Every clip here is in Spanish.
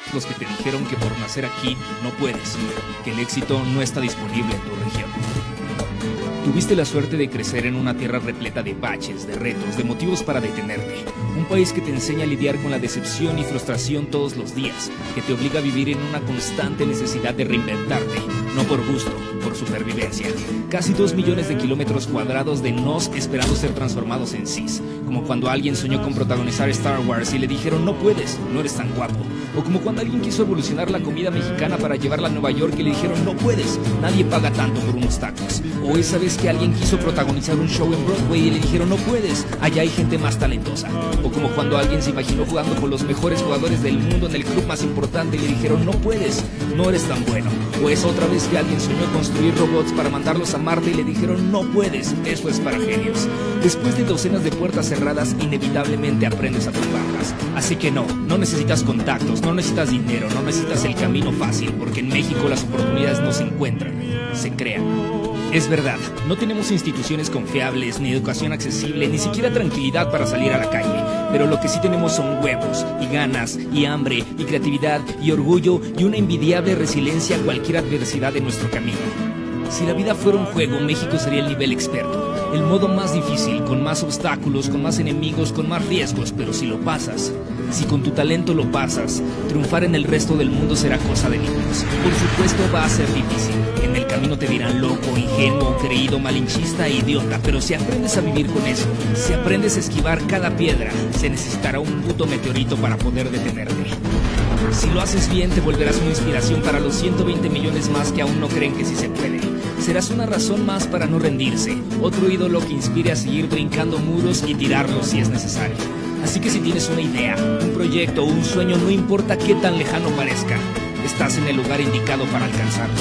los que te dijeron que por nacer aquí no puedes, que el éxito no está disponible en tu región. Tuviste la suerte de crecer en una tierra repleta de baches, de retos, de motivos para detenerte. Un país que te enseña a lidiar con la decepción y frustración todos los días, que te obliga a vivir en una constante necesidad de reinventarte, no por gusto, por supervivencia. Casi 2 millones de kilómetros cuadrados de nos esperando ser transformados en sís, como cuando alguien soñó con protagonizar Star Wars y le dijeron no puedes, no eres tan guapo. O como cuando alguien quiso evolucionar la comida mexicana para llevarla a Nueva York y le dijeron no puedes, nadie paga tanto por unos tacos. O esa vez que alguien quiso protagonizar un show en Broadway y le dijeron no puedes, allá hay gente más talentosa. O como cuando alguien se imaginó jugando con los mejores jugadores del mundo en el club más importante y le dijeron no puedes, no eres tan bueno. O esa otra vez que alguien soñó construir robots para mandarlos a Marte y le dijeron no puedes, eso es para genios. Después de docenas de puertas cerradas, inevitablemente aprendes a tumbarlas. Así que no necesitas contactos, no necesitas dinero, no necesitas el camino fácil, porque en México las oportunidades no se encuentran, se crean. Es verdad, no tenemos instituciones confiables, ni educación accesible, ni siquiera tranquilidad para salir a la calle. Pero lo que sí tenemos son huevos, y ganas, y hambre, y creatividad, y orgullo, y una envidiable resiliencia a cualquier adversidad de nuestro camino. Si la vida fuera un juego, México sería el nivel experto, el modo más difícil, con más obstáculos, con más enemigos, con más riesgos, pero si lo pasas, si con tu talento lo pasas, triunfar en el resto del mundo será cosa de niños. Por supuesto va a ser difícil, en el camino te dirán loco, ingenuo, creído, malinchista e idiota, pero si aprendes a vivir con eso, si aprendes a esquivar cada piedra, se necesitará un puto meteorito para poder detenerte. Si lo haces bien, te volverás una inspiración para los 120 millones más que aún no creen que sí se puede. Serás una razón más para no rendirse, otro ídolo que inspire a seguir brincando muros y tirarlos si es necesario. Así que si tienes una idea, un proyecto o un sueño, no importa qué tan lejano parezca, estás en el lugar indicado para alcanzarlo.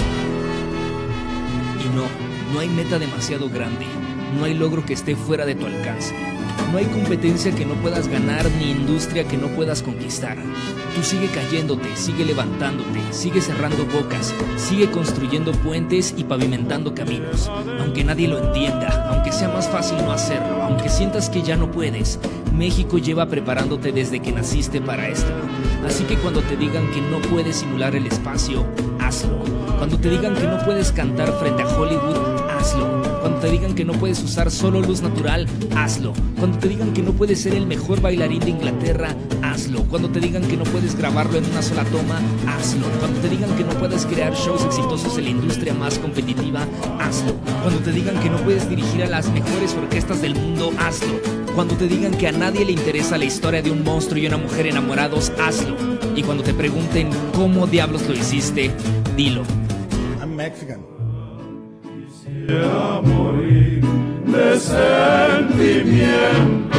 Y no hay meta demasiado grande, no hay logro que esté fuera de tu alcance. No hay competencia que no puedas ganar ni industria que no puedas conquistar. Tú sigue cayéndote, sigue levantándote, sigue cerrando bocas, sigue construyendo puentes y pavimentando caminos. Aunque nadie lo entienda, aunque sea más fácil no hacerlo, aunque sientas que ya no puedes, México lleva preparándote desde que naciste para esto. Así que cuando te digan que no puedes simular el espacio, hazlo. Cuando te digan que no puedes cantar frente a Hollywood, hazlo. Cuando te digan que no puedes usar solo luz natural, hazlo. Cuando te digan que no puedes ser el mejor bailarín de Inglaterra, hazlo. Cuando te digan que no puedes grabarlo en una sola toma, hazlo. Cuando te digan que no puedes crear shows exitosos en la industria más competitiva, hazlo. Cuando te digan que no puedes dirigir a las mejores orquestas del mundo, hazlo. Cuando te digan que a nadie le interesa la historia de un monstruo y una mujer enamorados, hazlo. Y cuando te pregunten cómo diablos lo hiciste, dilo. I'm Mexican. Quisiera morir de sentimiento.